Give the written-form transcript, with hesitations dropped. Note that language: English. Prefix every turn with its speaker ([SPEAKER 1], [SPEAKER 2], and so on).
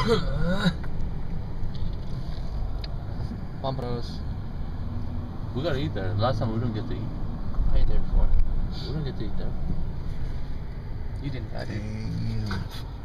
[SPEAKER 1] Pompanos.
[SPEAKER 2] We gotta eat there. Last time we didn't get to eat.
[SPEAKER 1] I ate there before.
[SPEAKER 2] We didn't get to eat there.
[SPEAKER 1] You didn't. I did.
[SPEAKER 3] Damn.